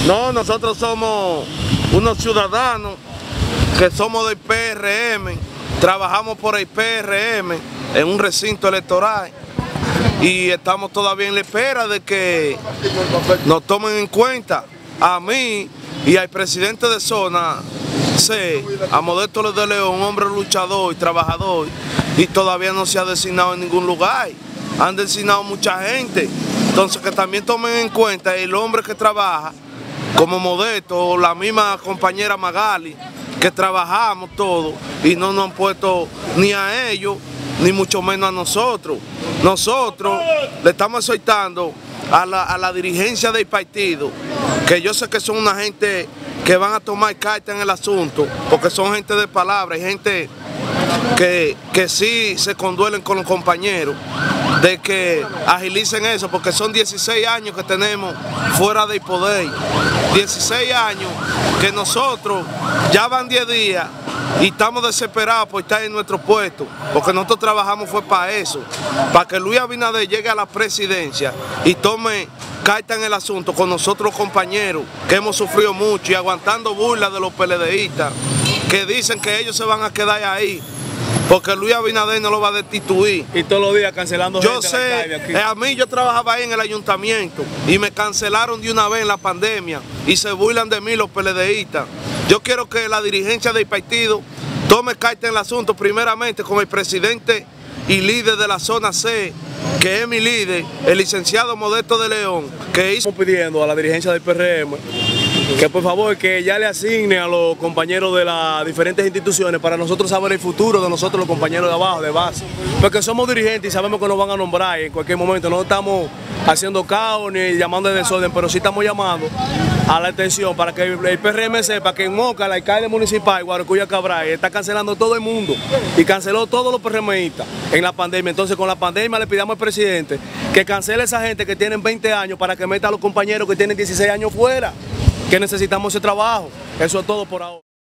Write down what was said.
No, nosotros somos unos ciudadanos que somos del PRM, trabajamos por el PRM en un recinto electoral y estamos todavía en la espera de que nos tomen en cuenta a mí y al presidente de zona C, a Modesto de León, un hombre luchador y trabajador, y todavía no se ha designado en ningún lugar. Han designado mucha gente, entonces que también tomen en cuenta el hombre que trabaja como Modesto, o la misma compañera Magali, que trabajamos todos y no nos han puesto ni a ellos, ni mucho menos a nosotros. Nosotros le estamos exhortando a la dirigencia del partido, que yo sé que son una gente que van a tomar carta en el asunto, porque son gente de palabra, y gente que sí se conduelen con los compañeros, de que agilicen eso, porque son 16 años que tenemos fuera del poder, 16 años que nosotros ya van 10 días y estamos desesperados por estar en nuestro puesto, porque nosotros trabajamos fue para eso, para que Luis Abinader llegue a la presidencia y tome carta en el asunto con nosotros los compañeros, que hemos sufrido mucho y aguantando burlas de los PLDistas, que dicen que ellos se van a quedar ahí, porque Luis Abinader no lo va a destituir. Y todos los días cancelando yo gente. Sé, a mí yo trabajaba ahí en el ayuntamiento y me cancelaron de una vez en la pandemia y se burlan de mí los PLDistas. Yo quiero que la dirigencia del partido tome carta en el asunto, primeramente con el presidente y líder de la zona C, que es mi líder, el licenciado Modesto de León, que hizo... Estamos pidiendo a la dirigencia del PRM que por favor que ya le asigne a los compañeros de las diferentes instituciones para nosotros saber el futuro de nosotros los compañeros de abajo, de base, porque somos dirigentes y sabemos que nos van a nombrar en cualquier momento. No estamos haciendo caos ni llamando de desorden, pero sí estamos llamando a la atención para que el PRM sepa que en Moca, el alcalde municipal, Guaracuya Cabral, está cancelando todo el mundo y canceló todos los PRMistas en la pandemia. Entonces con la pandemia le pidamos al presidente que cancele a esa gente que tienen 20 años para que meta a los compañeros que tienen 16 años fuera, que necesitamos ese trabajo. Eso es todo por ahora.